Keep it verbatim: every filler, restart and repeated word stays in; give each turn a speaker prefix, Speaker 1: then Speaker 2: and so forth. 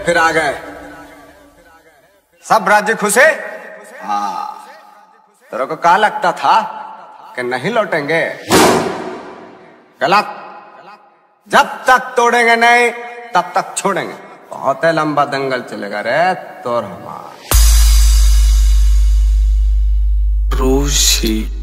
Speaker 1: फिर आ गए सब राज्य खुशे। हाँ, तेरे को क्या लगता था कि नहीं लौटेंगे? गलत। जब तक तोड़ेंगे नहीं तब तक छोड़ेंगे। बहुत लंबा दंगल चलेगा रे तोर हमारा।
Speaker 2: Roshi